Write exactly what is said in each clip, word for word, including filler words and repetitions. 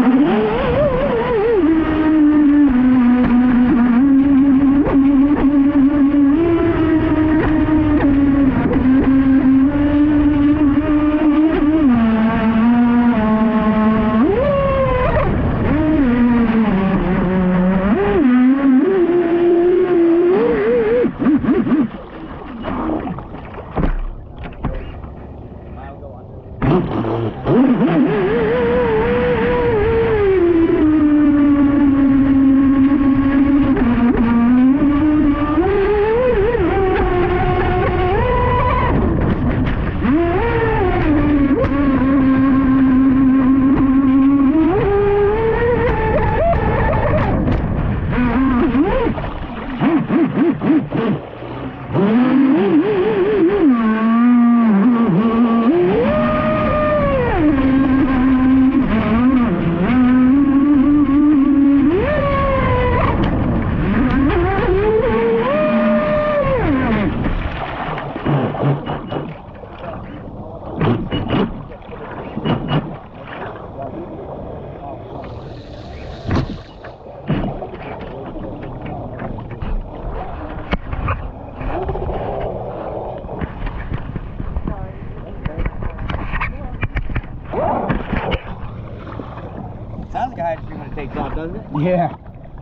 Sounds like a high stream when it takes off, doesn't it? Yeah.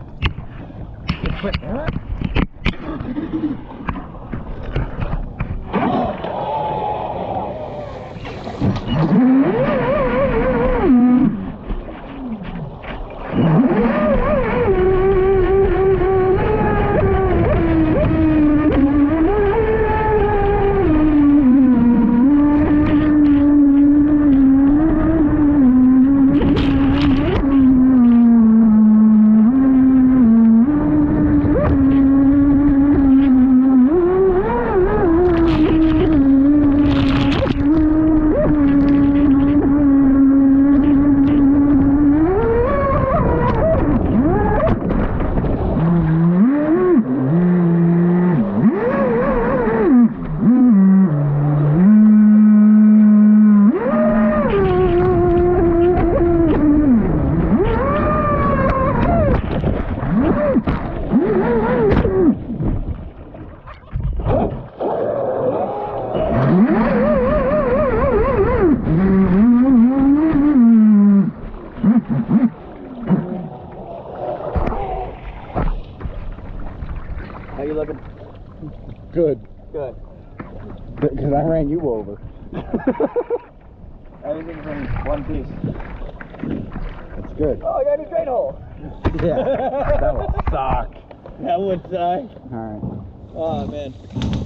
How you looking? Good. Good. Because I ran you over. Everything's in one piece. That's good. Oh, I got a straight hole. Yeah. That would suck. That would suck. Alright. Oh, man.